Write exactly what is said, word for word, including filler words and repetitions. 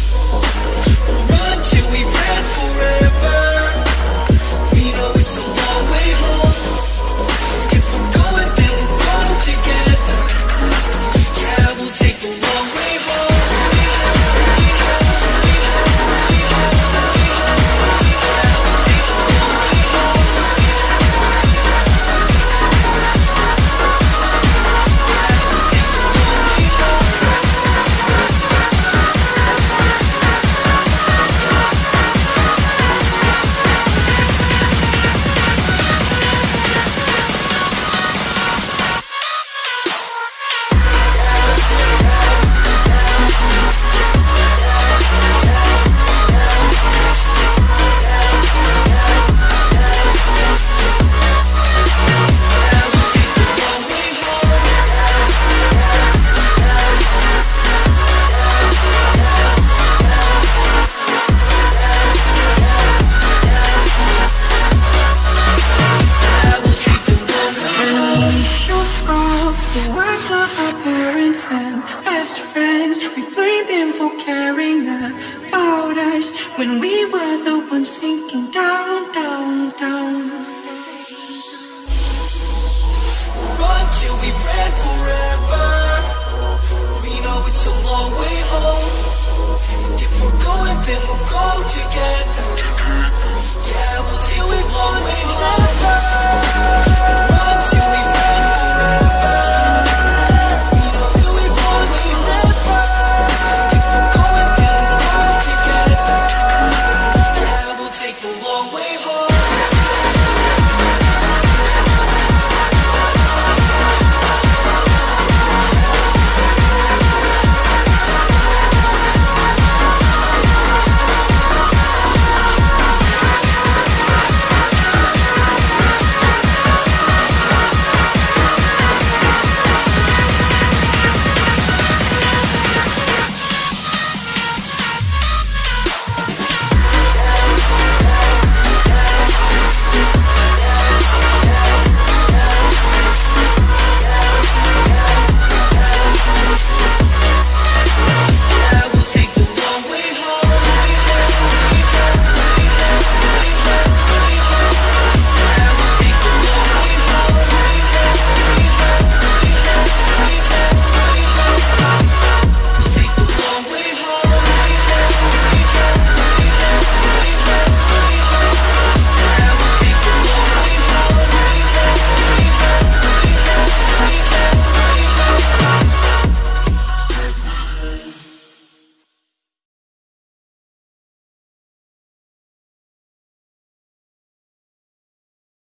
We'll run till we ran forever. We know it's a long way home. If we're going, then we'll go together. Yeah, we'll take the long way home. When we were the ones sinking down, down, down. Run till we ran forever. We know it's a long way home.